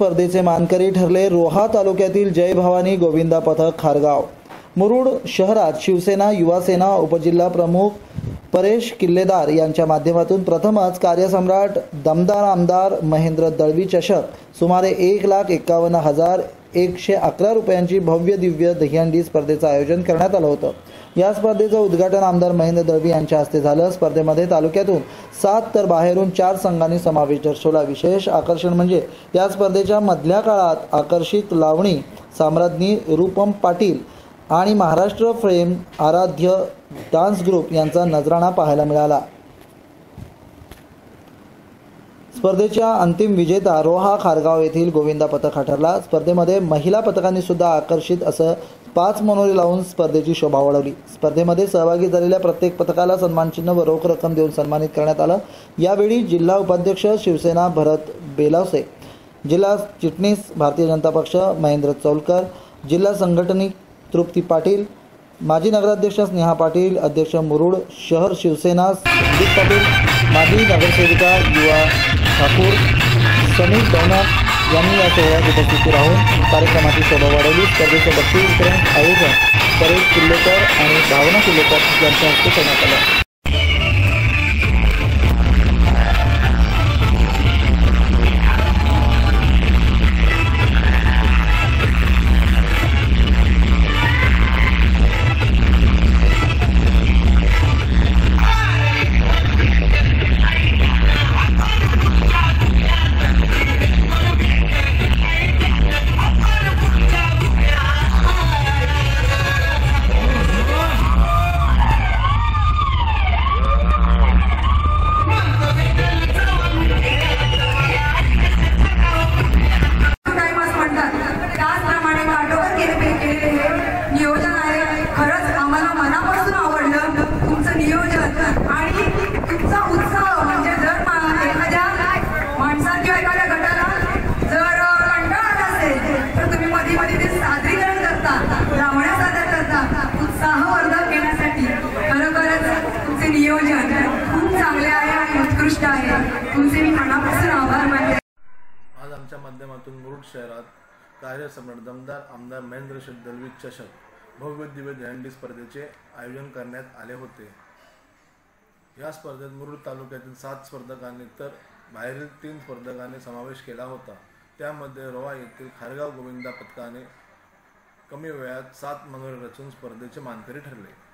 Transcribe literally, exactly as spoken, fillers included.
स्पर्धेचे मानकरी ठरले रोहा तालुक्यातील जय भवानी गोविंदा पथक खारगाव। मुरुड शहरात शिवसेना युवासेना उपजिल्हा प्रमुख परेश किल्लेदार यांच्या माध्यमातून प्रथमच कार्यसम्राट दमदार आमदार महेंद्र दळवी चषक सुमारे एक लाख एक्कावन्न हजार एकशे अकरा रुपयांची भव्य दिव्य दहीहंडी स्पर्धेचं आयोजन करण्यात आलं होतं। या स्पर्धेचं उद्घाटन आमदार महेंद्र दळवी यांच्या हस्ते झालं। स्पर्धेमध्ये तालुक्यातून सात तर बाहेरून चार संघांनी समावेश दर्शवला। विशेष आकर्षण म्हणजे या स्पर्धेच्या मधल्या काळात आकर्षित लावणी साम्राज्ञी रूपम पाटील आणि Maharashtra frame Aradhya dance group यांचा नजराणा पाहायला मिळाला। स्पर्धेच्या अंतिम विजेता रोहा खारगाव येथील गोविंदा पथक हा ठरला। स्पर्धेमध्ये महिला पथकांनी सुद्धा आकर्षित असं पाच मनोरे लावून स्पर्धेची शोभा वाढवली। स्पर्धेमध्ये सहभागी झालेल्या प्रत्येक पथकाला सन्मानचिन्ह व रोख रक्कम देऊन सन्मानित करण्यात आलं। यावेळी जिल्हा उपाध्यक्ष शिवसेना भरत बेलावसे, जिल्हा चिटणीस भारतीय जनता पक्ष महेंद्र चौलकर, जिल्हा संघटनिक तृप्ती पाटील, माजी नगराध्यक्ष स्नेहा पाटील, अध्यक्ष मुरुड शहर शिवसेना संदीप पाटील, माजी नगरसेविका युवा ठाकूर समीर दौनक यांनी या सोहळ्यात उपस्थित राहून कार्यक्रमाची शोभा वाढवली। स्पर्धेचे बक्षीस वितरण आयोजन परेश किल्लेकर आणि भावना किल्लेकर यांच्या हस्ते करण्यात आलं। आज आमच्या माध्यमातून मुरुड शहरात कार्यसम्राट दमदार आमदार महेंद्र दळवी चषक भव्य दिव्य दहीहंडी स्पर्धेचे आयोजन करण्यात आले होते। या स्पर्धेत मुरुड तालुक्यातील सात स्पर्धकांनी तर बाहेरील तीन स्पर्धकांनी समावेश केला होता। त्यामध्ये रोहा येथील खारगाव गोविंदा पथकाने कमी वेळात सात मनोरे रचून स्पर्धेचे मानकरी ठरले।